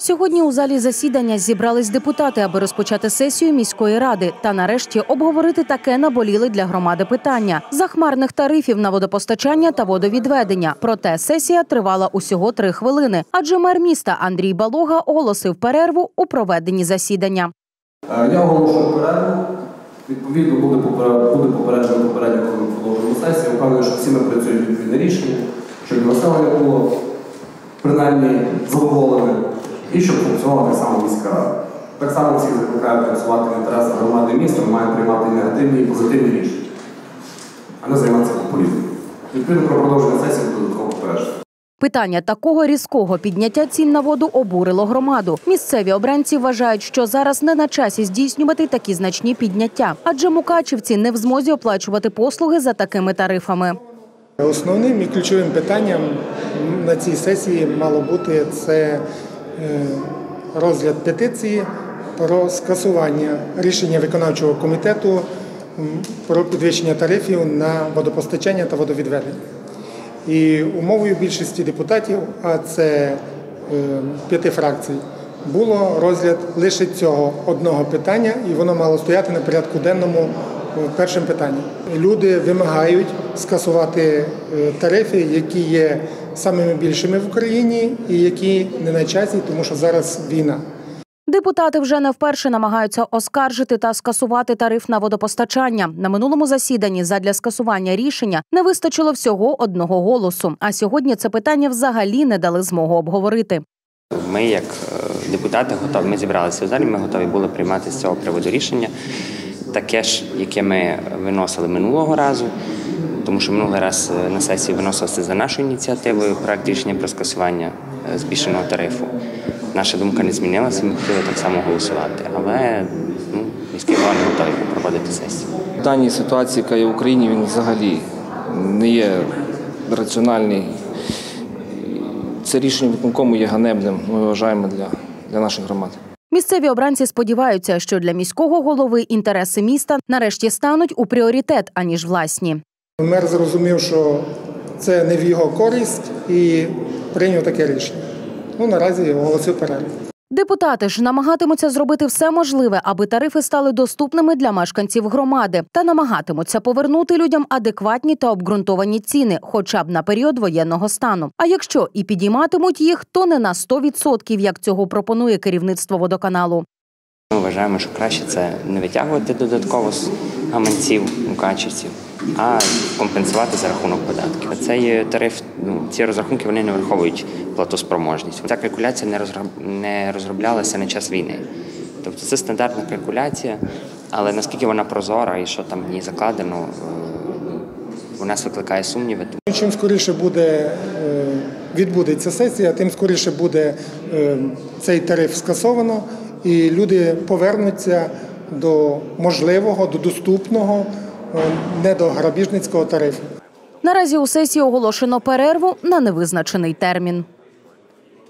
Сьогодні у залі засідання зібрались депутати, аби розпочати сесію міської ради та нарешті обговорити таке наболіле для громади питання – захмарних тарифів на водопостачання та водовідведення. Проте сесія тривала усього 3 хвилини, адже мер міста Андрій Балога оголосив перерву у проведенні засідання. Я оголошую перерву. Відповідно, буде попереджено попередньо, коли ми продовжуємо сесію. Впевнений, що всі ми працюють відповідне рішення, щоб населення було принаймні задоволене і щоб функціонувала так само міська рада. Так само всіх закликають працювати в інтересах громади міста, ми маємо приймати і негативні, і позитивні рішення, а не займатися популізмом. Відповідно, про продовження сесії буде додатково попереджено. Питання такого різкого підняття цін на воду обурило громаду. Місцеві обранці вважають, що зараз не на часі здійснювати такі значні підняття, адже мукачівці не в змозі оплачувати послуги за такими тарифами. Основним і ключовим питанням на цій сесії мало бути це розгляд петиції про скасування рішення виконавчого комітету про підвищення тарифів на водопостачання та водовідведення. І умовою більшості депутатів, а це 5 фракцій, було розгляд лише цього одного питання, і воно мало стояти на порядку денному першим питанням. Люди вимагають скасувати тарифи, які є самими більшими в Україні і які не на часі, тому що зараз війна. Депутати вже не вперше намагаються оскаржити та скасувати тариф на водопостачання. На минулому засіданні задля скасування рішення не вистачило всього 1 голосу. А сьогодні це питання взагалі не дали змогу обговорити. Ми, як депутати, готові. Ми зібралися в залі, ми готові були приймати з цього приводу рішення. Таке ж, яке ми виносили минулого разу, тому що минулий раз на сесії виносилося за нашою ініціативою проект рішення про скасування збільшеного тарифу. Наша думка не змінилася, ми хотіли так само голосувати, але міський голова не готовий проводити сесію. В даній ситуації, яка є в Україні, він взагалі не є раціональний. Це рішення виконкому є ганебним, ми вважаємо, для наших громад. Місцеві обранці сподіваються, що для міського голови інтереси міста нарешті стануть у пріоритет, аніж власні. Мер зрозумів, що це не в його користь і прийняв таке рішення. Наразі оголосив перерву. Депутати ж намагатимуться зробити все можливе, аби тарифи стали доступними для мешканців громади. Та намагатимуться повернути людям адекватні та обґрунтовані ціни, хоча б на період воєнного стану. А якщо і підійматимуть їх, то не на 100%, як цього пропонує керівництво водоканалу. Ми вважаємо, що краще це не витягувати додатково з гаманців мукачівців, а компенсувати за рахунок податків. Цей тариф, ці розрахунки, вони не враховують платоспроможність. Ця калькуляція не розроблялася на час війни. Тобто це стандартна калькуляція, але наскільки вона прозора і що там в ній закладено, у нас викликає сумніви. Чим скоріше відбудеться сесія, тим скоріше буде цей тариф скасовано, і люди повернуться до можливого, до доступного, не до грабіжницького тарифу. Наразі у сесії оголошено перерву на невизначений термін.